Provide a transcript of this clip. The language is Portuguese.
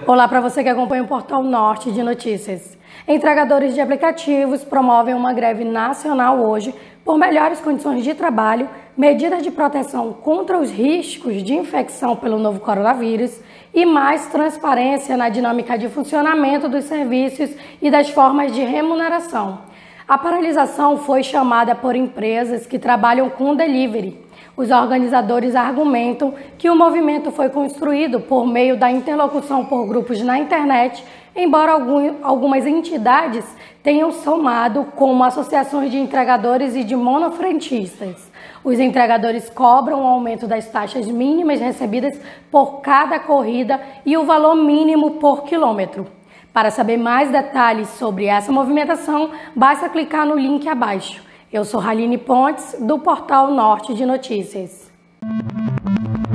Olá para você que acompanha o Portal Norte de Notícias. Entregadores de aplicativos promovem uma greve nacional hoje por melhores condições de trabalho, medidas de proteção contra os riscos de infecção pelo novo coronavírus e mais transparência na dinâmica de funcionamento dos serviços e das formas de remuneração. A paralisação foi chamada por empresas que trabalham com delivery. Os organizadores argumentam que o movimento foi construído por meio da interlocução por grupos na internet, embora algumas entidades tenham somado como associações de entregadores e de monofrentistas. Os entregadores cobram o aumento das taxas mínimas recebidas por cada corrida e o valor mínimo por quilômetro. Para saber mais detalhes sobre essa movimentação, basta clicar no link abaixo. Eu sou Raline Pontes, do Portal Norte de Notícias.